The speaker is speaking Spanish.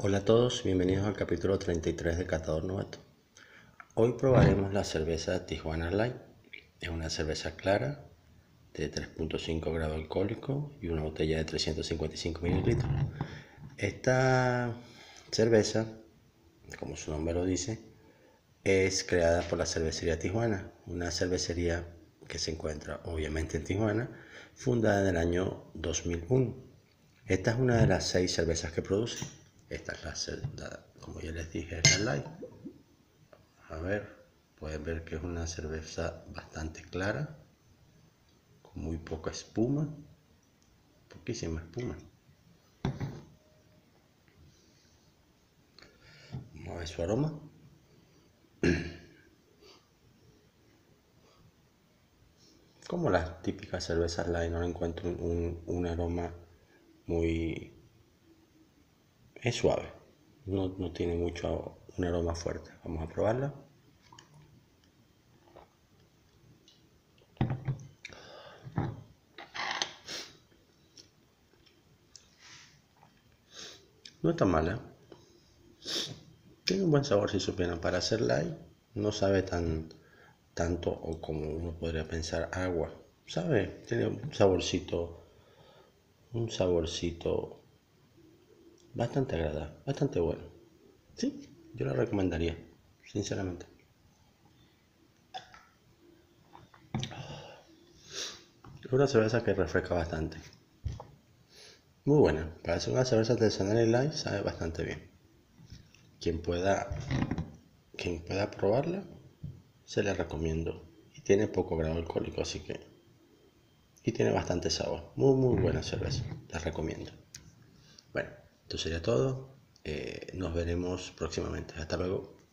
Hola a todos, bienvenidos al capítulo 33 de Catador Novato. Hoy probaremos la cerveza Tijuana Light. Es una cerveza clara de 3.5 grados alcohólico y una botella de 355 mililitros. Esta cerveza, como su nombre lo dice, es creada por la cervecería Tijuana, una cervecería que se encuentra obviamente en Tijuana, fundada en el año 2001. Esta es una de las 6 cervezas que produce. Esta es como ya les dije, es la Light. A ver, pueden ver que es una cerveza bastante clara, con muy poca espuma, poquísima espuma. Vamos a ver su aroma. Como las típicas cervezas Light, no encuentro un aroma muy... es suave, no tiene mucho un aroma fuerte. Vamos a probarla. No está mala. Tiene un buen sabor si supieran. Para hacer light no sabe tanto o como uno podría pensar agua. Sabe, tiene un saborcito bastante agradable, bastante bueno. Sí, yo la recomendaría, sinceramente. Es una cerveza que refresca bastante. Muy buena. Para ser una cerveza artesanal y light sabe bastante bien. Quien pueda probarla, se la recomiendo. Y tiene poco grado alcohólico, así que... y tiene bastante sabor. Muy buena cerveza. La recomiendo. Bueno, esto sería todo. Nos veremos próximamente. Hasta luego.